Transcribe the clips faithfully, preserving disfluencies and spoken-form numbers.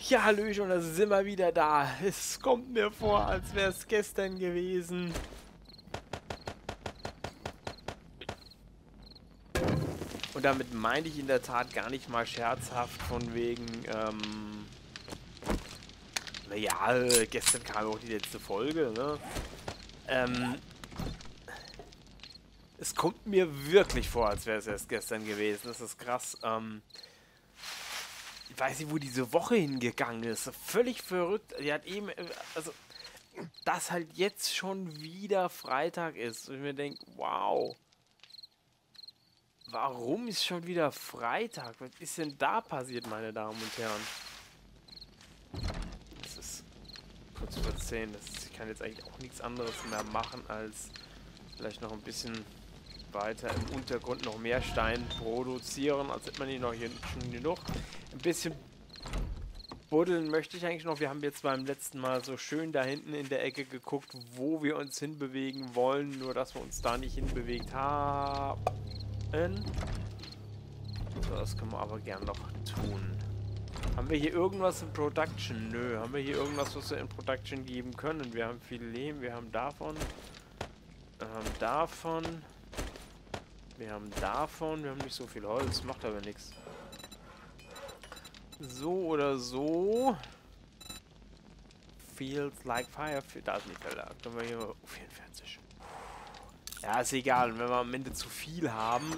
Ja, Hallöchen, und da sind wir wieder da. Es kommt mir vor, als wäre es gestern gewesen. Und damit meine ich in der Tat gar nicht mal scherzhaft von wegen, ähm... Naja, äh, gestern kam auch die letzte Folge, ne? Ähm... Es kommt mir wirklich vor, als wäre es erst gestern gewesen. Das ist krass, ähm... Ich weiß nicht, wo diese Woche hingegangen ist. Völlig verrückt. Die hat eben, also, dass halt jetzt schon wieder Freitag ist. Und ich mir denke, wow. Warum ist schon wieder Freitag? Was ist denn da passiert, meine Damen und Herren? Es ist kurz vor zehn. Das ist, ich kann jetzt eigentlich auch nichts anderes mehr machen, als vielleicht noch ein bisschen weiter im Untergrund noch mehr Stein produzieren, als hätte man ihn noch hier schon genug. Ein bisschen buddeln möchte ich eigentlich noch. Wir haben jetzt beim letzten Mal so schön da hinten in der Ecke geguckt, wo wir uns hinbewegen wollen, nur dass wir uns da nicht hinbewegt haben. So, das können wir aber gern noch tun. Haben wir hier irgendwas in Production? Nö. Haben wir hier irgendwas, was wir in Production geben können? Wir haben viel Lehm, wir haben davon. Wir haben davon. Wir haben davon. Wir haben nicht so viel Holz, macht aber nichts. So oder so. Feels like fire. Da ist nicht Felder. Können wir hier mal. Oh, vierundvierzig. Ja, ist egal. Wenn wir am Ende zu viel haben.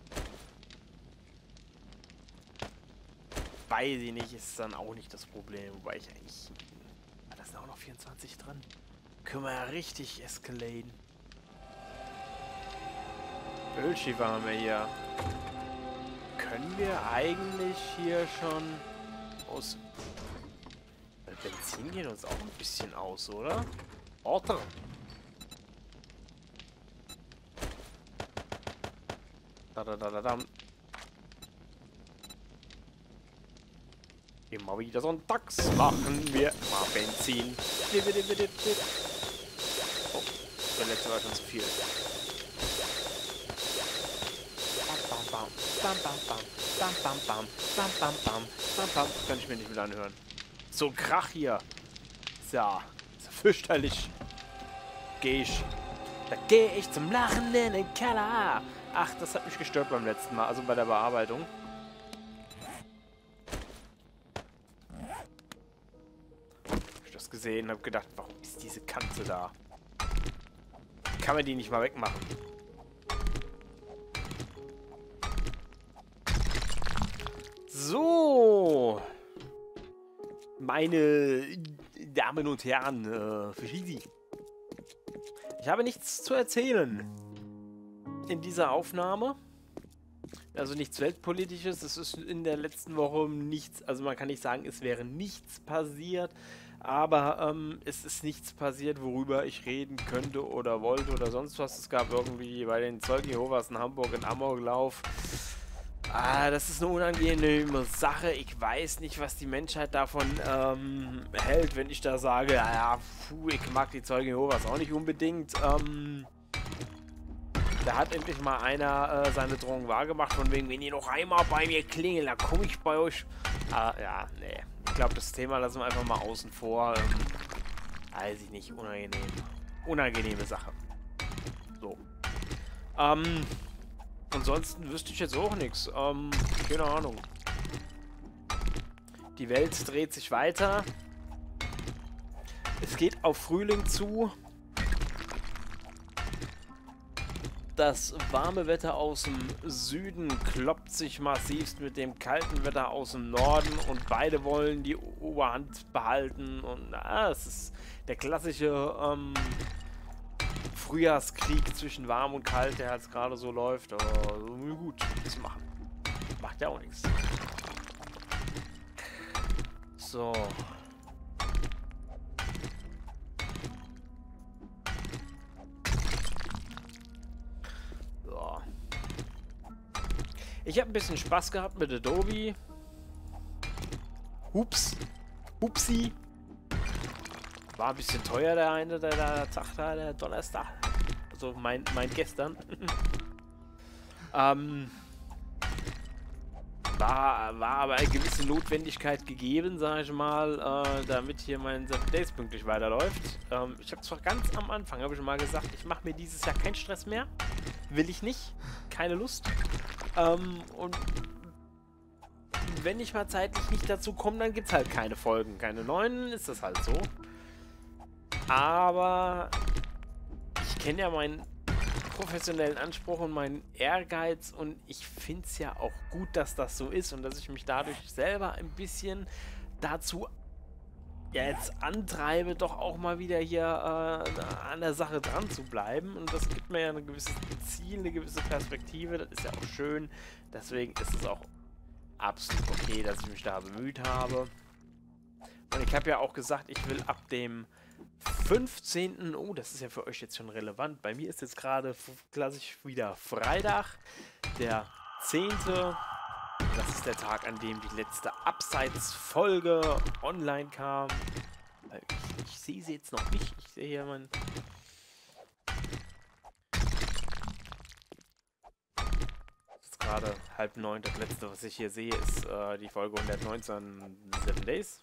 Weiß ich nicht, ist dann auch nicht das Problem. Wobei ich eigentlich. Ah, da sind auch noch vierundzwanzig drin. Können wir ja richtig eskalieren. Ölschiefer haben wir hier. Können wir eigentlich hier schon aus... Benzin gehen uns auch ein bisschen aus, oder? Orte. Da, da, da, da, da. Immer wieder sonntags machen wir mal Benzin. Oh, der letzte war schon zu viel. Bam, bam, bam, bam, bam, bam, bam, bam, bam, bam, bam, bam. Kann ich mir nicht mehr anhören. So ein Krach hier. So, ist ja fürchterlich. Geh ich. Da gehe ich zum Lachen in den Keller. Ach, das hat mich gestört beim letzten Mal, also bei der Bearbeitung. Hab ich das gesehen, habe gedacht, warum ist diese Kante da? Kann man die nicht mal wegmachen? So, meine Damen und Herren, äh, Fiji. Ich habe nichts zu erzählen in dieser Aufnahme. Also nichts Weltpolitisches. Es ist in der letzten Woche nichts, also man kann nicht sagen, es wäre nichts passiert, aber ähm, es ist nichts passiert, worüber ich reden könnte oder wollte oder sonst was. Es gab irgendwie bei den Zeugen Jehovas in Hamburg einen Amoklauf. Ah, das ist eine unangenehme Sache. Ich weiß nicht, was die Menschheit davon ähm, hält, wenn ich da sage, ja, puh, ich mag die Zeugen Jehovas auch nicht unbedingt. Ähm, da hat endlich mal einer äh, seine Drohung wahrgemacht, von wegen, wenn ihr noch einmal bei mir klingelt, dann komme ich bei euch. Ah, ja, nee. Ich glaube, das Thema lassen wir einfach mal außen vor. Ähm, weiß ich nicht, unangenehm. Unangenehme Sache. So. Ähm... Ansonsten wüsste ich jetzt auch nichts. Ähm, keine Ahnung. Die Welt dreht sich weiter. Es geht auf Frühling zu. Das warme Wetter aus dem Süden kloppt sich massivst mit dem kalten Wetter aus dem Norden und beide wollen die Oberhand behalten. Und na, es ist der klassische ähm, Frühjahrskrieg zwischen warm und kalt, der jetzt gerade so läuft. Aber gut, was machen. Macht ja auch nichts. So. So. Ich habe ein bisschen Spaß gehabt mit Adobe. Hups. Hupsi. War ein bisschen teuer, der eine, der, der Tag da, der Donnerstag. Also mein, mein gestern. ähm. War, war aber eine gewisse Notwendigkeit gegeben, sage ich mal, äh, damit hier mein Seven Days pünktlich weiterläuft. Ähm, ich habe zwar ganz am Anfang, habe ich mal gesagt, ich mache mir dieses Jahr keinen Stress mehr. Will ich nicht. Keine Lust. Ähm, und wenn ich mal zeitlich nicht dazu komme, dann gibt es halt keine Folgen, keine neuen, ist das halt so. Aber ich kenne ja meinen professionellen Anspruch und meinen Ehrgeiz und ich finde es ja auch gut, dass das so ist und dass ich mich dadurch selber ein bisschen dazu ja jetzt antreibe, doch auch mal wieder hier äh, an der Sache dran zu bleiben und das gibt mir ja ein gewisses Ziel, eine gewisse Perspektive, das ist ja auch schön, deswegen ist es auch absolut okay, dass ich mich da bemüht habe. Und ich habe ja auch gesagt, ich will ab dem fünfzehnten Oh, das ist ja für euch jetzt schon relevant. Bei mir ist jetzt gerade klassisch wieder Freitag, der zehnte Das ist der Tag, an dem die letzte Abseits-Folge online kam. Ich, ich sehe sie jetzt noch nicht. Ich sehe hier mein... Es ist gerade halb neun. Das letzte, was ich hier sehe, ist äh, die Folge hundertneunzehn Seven Days.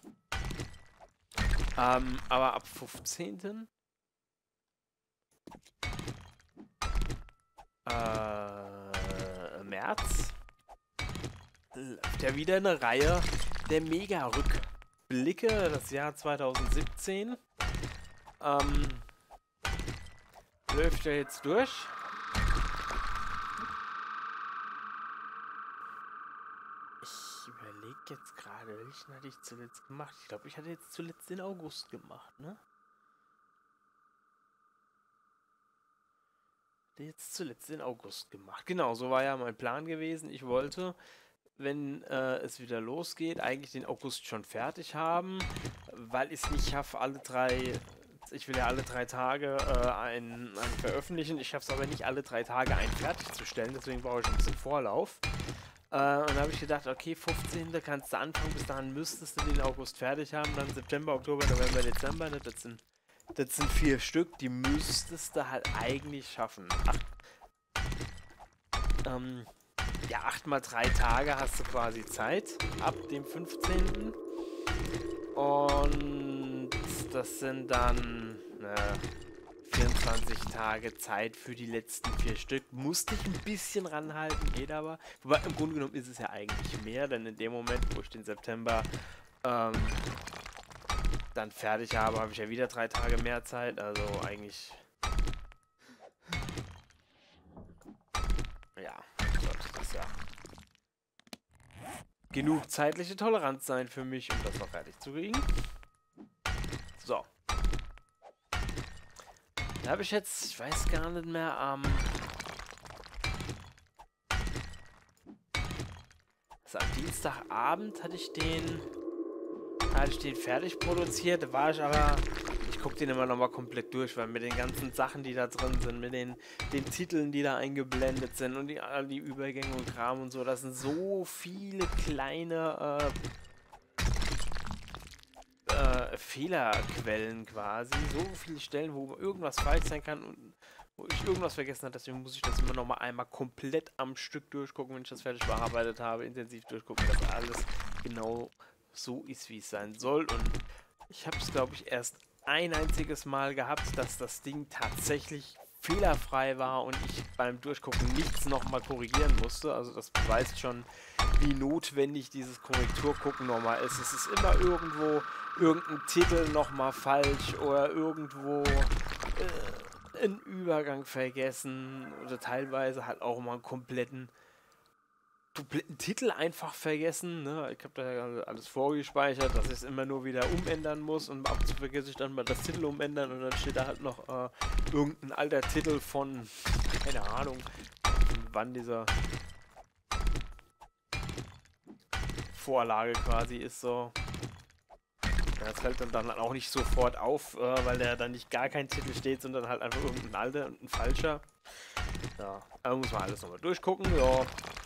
Ähm, aber ab fünfzehnten Äh, März läuft ja wieder eine Reihe der Mega-Rückblicke, das Jahr zweitausendsiebzehn. Ähm, läuft ja jetzt durch. Ich überlege jetzt gerade, welchen hatte ich zuletzt gemacht? Ich glaube, ich hatte jetzt zuletzt den August gemacht, ne? Jetzt zuletzt den August gemacht. Genau, so war ja mein Plan gewesen. Ich wollte, wenn äh, es wieder losgeht, eigentlich den August schon fertig haben, weil ich es nicht schaffe, alle drei, ich will ja alle drei Tage äh, einen, einen veröffentlichen. Ich schaffe es aber nicht, alle drei Tage einen fertigzustellen, deswegen brauche ich ein bisschen Vorlauf. Äh, und da habe ich gedacht, okay, fünfzehnten kannst du anfangen, bis dahin müsstest du den August fertig haben, dann September, Oktober, November, Dezember, ne? Das sind Das sind vier Stück, die müsstest du halt eigentlich schaffen. Acht, ähm, ja, acht mal drei Tage hast du quasi Zeit, ab dem fünfzehnten Und das sind dann äh, vierundzwanzig Tage Zeit für die letzten vier Stück. Musste ich ein bisschen ranhalten, geht aber. Wobei im Grunde genommen ist es ja eigentlich mehr, denn in dem Moment, wo ich den September ähm, dann fertig habe, habe ich ja wieder drei Tage mehr Zeit, also eigentlich ja, sollte das ja genug zeitliche Toleranz sein für mich, um das noch fertig zu kriegen. So. Da habe ich jetzt, ich weiß gar nicht mehr, am ähm, also am Dienstagabend hatte ich den hatte ich den fertig produziert, da war ich aber, ich gucke den immer nochmal komplett durch, weil mit den ganzen Sachen, die da drin sind, mit den, den Titeln, die da eingeblendet sind und die, die Übergänge und Kram und so, das sind so viele kleine äh, äh, Fehlerquellen quasi, so viele Stellen, wo irgendwas falsch sein kann und wo ich irgendwas vergessen habe, deswegen muss ich das immer nochmal einmal komplett am Stück durchgucken, wenn ich das fertig bearbeitet habe, intensiv durchgucken, dass alles genau so ist, wie es sein soll. Und ich habe es, glaube ich, erst ein einziges Mal gehabt, dass das Ding tatsächlich fehlerfrei war und ich beim Durchgucken nichts nochmal korrigieren musste. Also das beweist schon, wie notwendig dieses Korrekturgucken nochmal ist. Es ist immer irgendwo irgendein Titel nochmal falsch oder irgendwo äh, ein Übergang vergessen oder teilweise halt auch mal einen kompletten kompletten Titel einfach vergessen, ne? Ich habe da ja alles vorgespeichert, dass ich es immer nur wieder umändern muss und ab und zu vergesse ich dann mal das Titel umändern und dann steht da halt noch äh, irgendein alter Titel von, keine Ahnung, wann dieser Vorlage quasi ist, so. Ja, das fällt dann, dann auch nicht sofort auf, äh, weil da dann nicht gar kein Titel steht, sondern halt einfach irgendein alter und ein falscher. Ja, da muss man alles nochmal durchgucken, ja.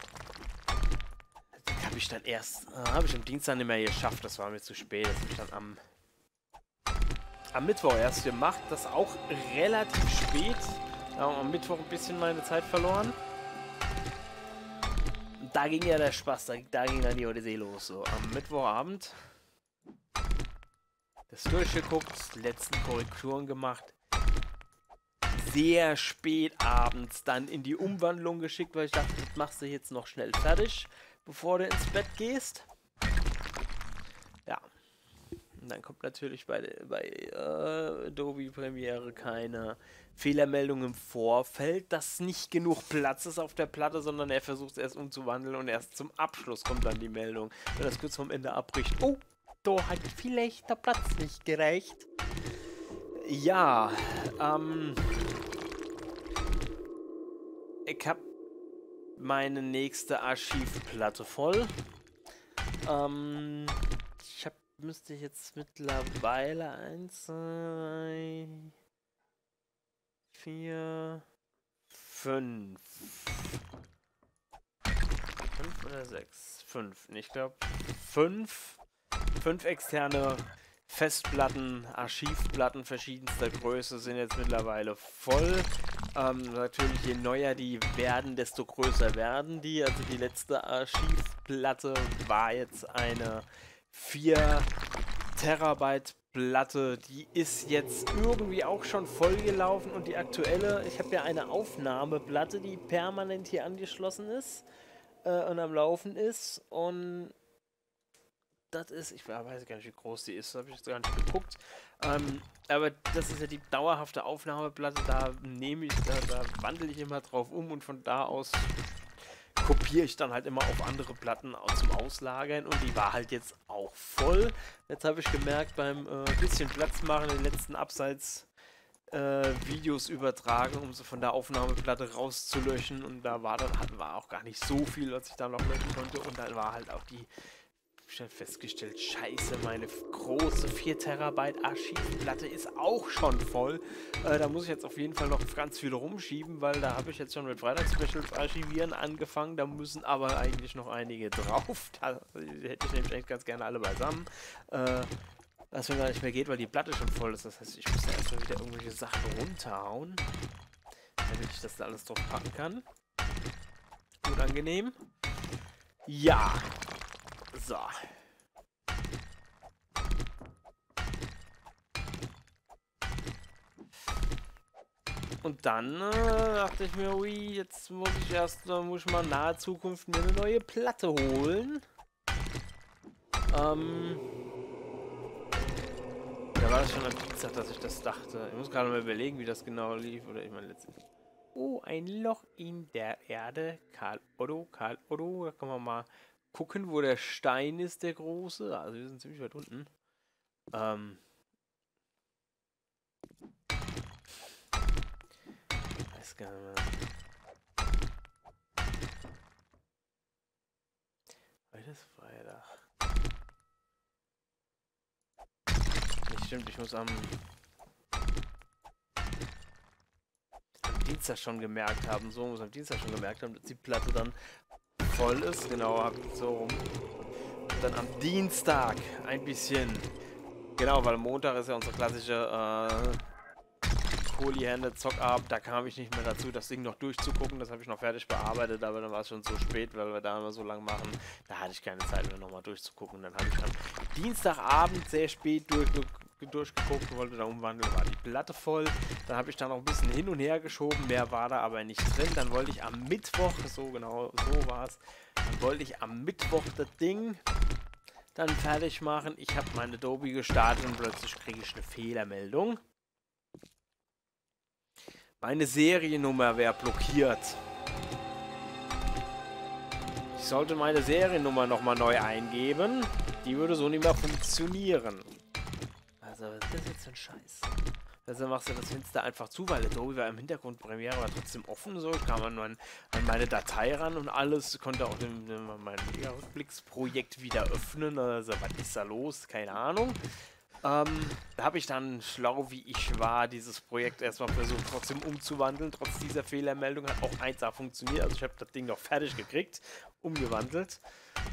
Habe ich dann erst, äh, habe ich am Dienstag nicht mehr geschafft, das war mir zu spät, das habe ich dann am, am Mittwoch erst gemacht, das auch relativ spät, ja, am Mittwoch ein bisschen meine Zeit verloren. Und da ging ja der Spaß, da, da ging dann die Odyssee los. So, am Mittwochabend das durchgeguckt, die letzten Korrekturen gemacht. Sehr spät abends dann in die Umwandlung geschickt, weil ich dachte, das machst du jetzt noch schnell fertig, bevor du ins Bett gehst. Ja. Und dann kommt natürlich bei, bei äh, Adobe Premiere keine Fehlermeldung im Vorfeld, dass nicht genug Platz ist auf der Platte, sondern er versucht es erst umzuwandeln und erst zum Abschluss kommt dann die Meldung, wenn das kurz vorm Ende abbricht. Oh, da hat vielleicht der Platz nicht gereicht. Ja, ähm... ich habe meine nächste Archivplatte voll. Ähm, ich hab, müsste ich jetzt mittlerweile eins, zwei, vier, fünf. Fünf oder sechs? Fünf. Ich glaube fünf. Fünf externe Festplatten, Archivplatten verschiedenster Größe sind jetzt mittlerweile voll. Ähm, natürlich, je neuer die werden, desto größer werden die. Also die letzte Archivplatte war jetzt eine vier Terabyte Platte. Die ist jetzt irgendwie auch schon vollgelaufen und die aktuelle, ich habe ja eine Aufnahmeplatte, die permanent hier angeschlossen ist äh, und am Laufen ist und das ist, ich weiß gar nicht, wie groß die ist, habe ich jetzt gar nicht geguckt. Ähm, aber das ist ja die dauerhafte Aufnahmeplatte, da nehme ich, da, da wandle ich immer drauf um und von da aus kopiere ich dann halt immer auf andere Platten zum Auslagern und die war halt jetzt auch voll. Jetzt habe ich gemerkt, beim äh, bisschen Platz machen, den letzten Abseits äh, Videos übertragen, um sie von der Aufnahmeplatte rauszulöschen und da war dann halt, war auch gar nicht so viel, was ich da noch löschen konnte und dann war halt auch die schnell festgestellt, scheiße, meine große vier Terabyte Archivplatte ist auch schon voll. Äh, da muss ich jetzt auf jeden Fall noch ganz viel rumschieben, weil da habe ich jetzt schon mit Freitagsspecials archivieren angefangen. Da müssen aber eigentlich noch einige drauf. Da hätte ich nämlich eigentlich ganz gerne alle beisammen. Äh, was mir gar nicht mehr geht, weil die Platte schon voll ist. Das heißt, ich muss da erstmal wieder irgendwelche Sachen runterhauen, damit ich das da alles drauf packen kann. Unangenehm. Ja. So. Und dann äh, dachte ich mir, ui, jetzt muss ich erst, äh, muss ich mal in naher Zukunft mir eine neue Platte holen. Ähm. Da war das schon am Dienstag, dass ich das dachte. Ich muss gerade mal überlegen, wie das genau lief. Oder ich meine letztendlich. Oh, ein Loch in der Erde. Karl Otto, Karl Otto. Da kann man mal gucken, wo der Stein ist, der große. Also wir sind ziemlich weit unten. Ähm. Weiß gar nicht mehr. Heute ist Freitag. Nicht stimmt, ich muss am, am Dienstag schon gemerkt haben, so muss am Dienstag schon gemerkt haben, dass die Platte dann voll ist. Genau, so rum. Und dann am Dienstag ein bisschen. Genau, weil Montag ist ja unsere klassische äh, Kohli-Hände, Zockabend. Da kam ich nicht mehr dazu, das Ding noch durchzugucken. Das habe ich noch fertig bearbeitet, aber dann war es schon so spät, weil wir da immer so lang machen. Da hatte ich keine Zeit mehr nochmal durchzugucken. Dann habe ich am Dienstagabend sehr spät durchge durchgeguckt und wollte da umwandeln, war die Platte voll. Dann habe ich da noch ein bisschen hin und her geschoben. Mehr war da aber nicht drin. Dann wollte ich am Mittwoch, so genau, so war es. Dann wollte ich am Mittwoch das Ding dann fertig machen. Ich habe meine Adobe gestartet und plötzlich kriege ich eine Fehlermeldung. Meine Seriennummer wäre blockiert. Ich sollte meine Seriennummer nochmal neu eingeben. Die würde so nicht mehr funktionieren. Also, was ist das jetzt für ein Scheiß? Also machst du das Fenster einfach zu, weil Adobe war im Hintergrund Premiere war trotzdem offen, so. Ich kam an, mein, an meine Datei ran und alles, konnte auch den, den, mein Mega-Rückblicksprojekt wieder öffnen. Also, was ist da los? Keine Ahnung. Ähm, da habe ich dann, schlau wie ich war, dieses Projekt erstmal versucht trotzdem umzuwandeln. Trotz dieser Fehlermeldung hat auch eins A funktioniert. Also ich habe das Ding noch fertig gekriegt, umgewandelt.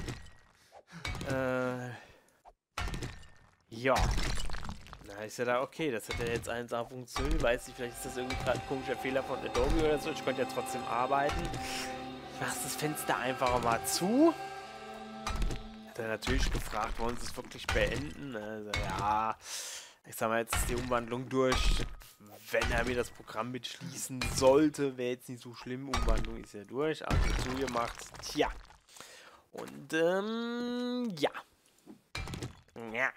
Äh, ja. Na, ist ja da okay, das hat ja jetzt eins A funktioniert. Ich weiß nicht, vielleicht ist das irgendwie gerade ein komischer Fehler von Adobe oder so. Ich konnte ja trotzdem arbeiten. Ich mache das Fenster einfach mal zu. Hat er natürlich gefragt, wollen sie es wirklich beenden? Also, ja, ich sag mal, jetzt ist die Umwandlung durch. Wenn er mir das Programm mitschließen sollte, wäre jetzt nicht so schlimm. Umwandlung ist ja durch, also zugemacht. Tja. Und, ähm, ja. Ja.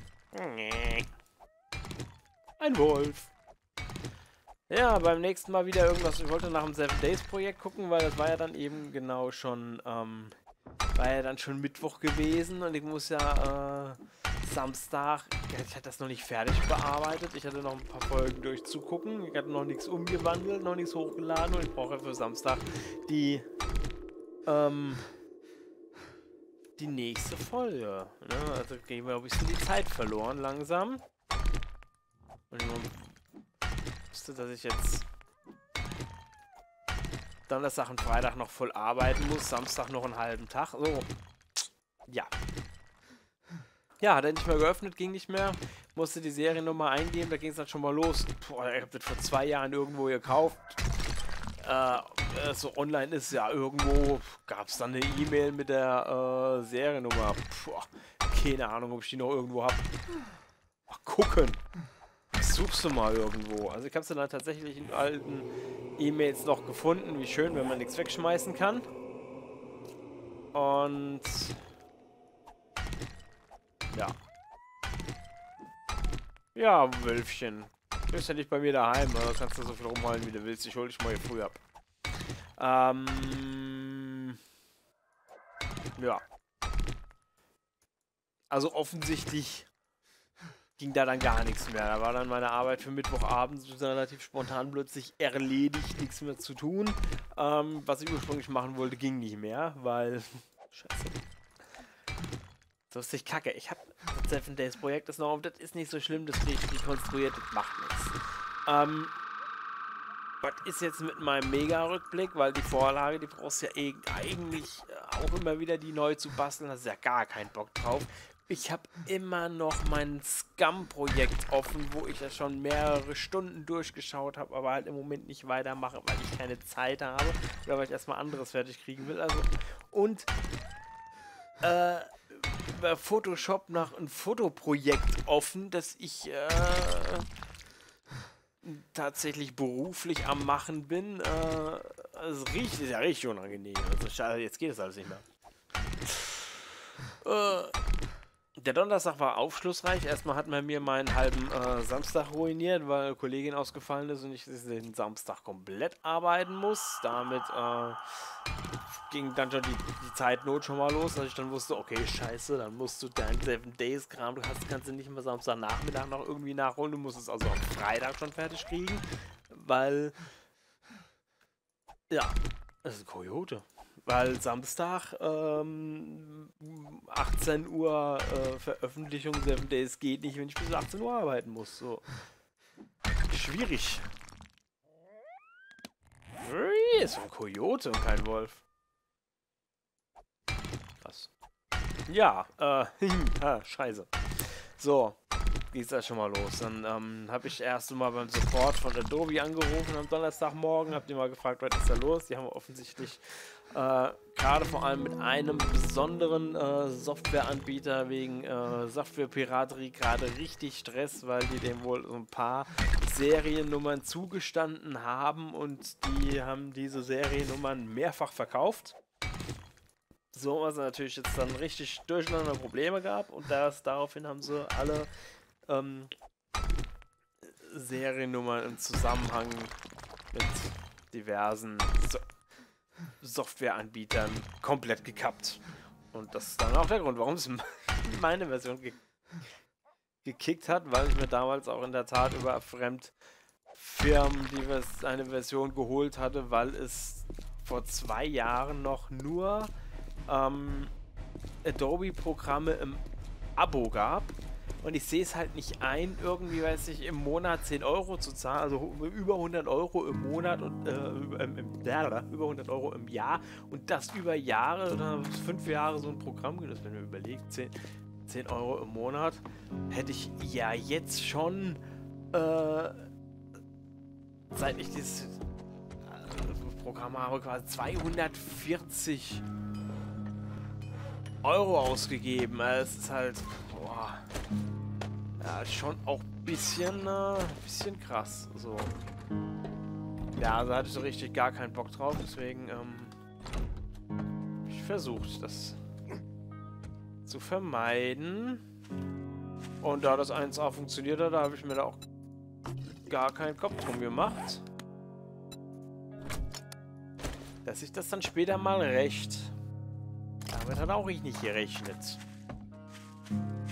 Ein Wolf. Ja, beim nächsten Mal wieder irgendwas. Ich wollte nach dem Seven Days Projekt gucken, weil das war ja dann eben genau schon, ähm, war ja dann schon Mittwoch gewesen und ich muss ja, äh, Samstag, ich hatte das noch nicht fertig bearbeitet, ich hatte noch ein paar Folgen durchzugucken, ich hatte noch nichts umgewandelt, noch nichts hochgeladen und ich brauche für Samstag die, ähm, die nächste Folge. Ne? Also gehen wir ein bisschen die Zeit verloren langsam. Und ich wusste, dass ich jetzt Donnerstag und Freitag noch voll arbeiten muss, Samstag noch einen halben Tag. So. Ja. Ja, hat er nicht mehr geöffnet, ging nicht mehr. Musste die Seriennummer eingeben, da ging es dann schon mal los. Boah, ich hab das vor zwei Jahren irgendwo gekauft. Äh, so online ist ja irgendwo, gab es dann eine E-Mail mit der äh, Seriennummer. Puh, keine Ahnung, ob ich die noch irgendwo habe. Mal gucken. Suchst du mal irgendwo. Also ich habe sie dann tatsächlich in alten E-Mails noch gefunden. Wie schön, wenn man nichts wegschmeißen kann. Und ja. Ja, Wölfchen. Du bist ja nicht bei mir daheim, also kannst du so viel rumholen, wie du willst. Ich hol dich mal hier früh ab. Ähm. Ja. Also offensichtlich ging da dann gar nichts mehr. Da war dann meine Arbeit für Mittwochabend relativ spontan plötzlich erledigt, nichts mehr zu tun. Ähm, was ich ursprünglich machen wollte, ging nicht mehr, weil... Scheiße. So ist ich kacke. Ich habe das Seven Days Projekt, das noch, das ist nicht so schlimm, das kriege ich rekonstruiert, das macht nichts. Ähm, was ist jetzt mit meinem Mega-Rückblick, weil die Vorlage, die brauchst du ja eh, eigentlich auch immer wieder die neu zu basteln, da ist ja gar kein Bock drauf. Ich habe immer noch mein Scum-Projekt offen, wo ich ja schon mehrere Stunden durchgeschaut habe, aber halt im Moment nicht weitermache, weil ich keine Zeit habe oder weil ich erstmal anderes fertig kriegen will. Also und äh, bei Photoshop noch ein Fotoprojekt offen, das ich äh, tatsächlich beruflich am Machen bin. Äh, also riecht ist ja richtig unangenehm. Also schade, jetzt geht es alles nicht mehr. Äh, Der Donnerstag war aufschlussreich. Erstmal hat man mir meinen halben äh, Samstag ruiniert, weil eine Kollegin ausgefallen ist und ich den Samstag komplett arbeiten muss. Damit äh, ging dann schon die, die Zeitnot schon mal los, dass ich dann wusste, okay, scheiße, dann musst du dein Seven Days Kram, du hast, kannst du nicht mehr Samstagnachmittag noch irgendwie nachholen, du musst es also am Freitag schon fertig kriegen, weil, ja, das ist ein Kojote. Weil Samstag ähm, achtzehn Uhr äh, Veröffentlichung Seven Days geht nicht, wenn ich bis achtzehn Uhr arbeiten muss. So. Schwierig. Ist ein Kojote und kein Wolf. Krass. Ja, äh, ah, scheiße. So, geht's da schon mal los. Dann ähm, habe ich erst mal beim Support von Adobe angerufen am Donnerstagmorgen, hab die mal gefragt, was ist da los? Die haben offensichtlich äh, gerade vor allem mit einem besonderen äh, Softwareanbieter wegen äh, Softwarepiraterie gerade richtig Stress, weil die dem wohl so ein paar Seriennummern zugestanden haben und die haben diese Seriennummern mehrfach verkauft. So, was natürlich jetzt dann richtig durcheinander Probleme gab und das, daraufhin haben sie alle ähm, Seriennummern im Zusammenhang mit diversen so Softwareanbietern komplett gekappt. Und das ist dann auch der Grund, warum es meine Version ge gekickt hat, weil ich mir damals auch in der Tat über Fremdfirmen die eine Version geholt hatte, weil es vor zwei Jahren noch nur ähm, Adobe-Programme im Abo gab. Und ich sehe es halt nicht ein, irgendwie, weiß ich, im Monat zehn Euro zu zahlen, also über hundert Euro im Monat und äh, über, im, ja, über hundert Euro im Jahr und das über Jahre oder fünf Jahre so ein Programm, das wenn man überlegt, zehn Euro im Monat, hätte ich ja jetzt schon, äh, seit ich dieses Programm habe quasi zweihundertvierzig Euro ausgegeben. Es ist halt, boah, ja, schon auch ein bisschen, äh, bisschen krass. So. Ja, da hatte ich so richtig gar keinen Bock drauf, deswegen, ähm, ich versucht, das zu vermeiden. Und da das eins A funktioniert hat, da habe ich mir da auch gar keinen Kopf drum gemacht. Dass sich das dann später mal rächt. Damit hat auch ich nicht gerechnet.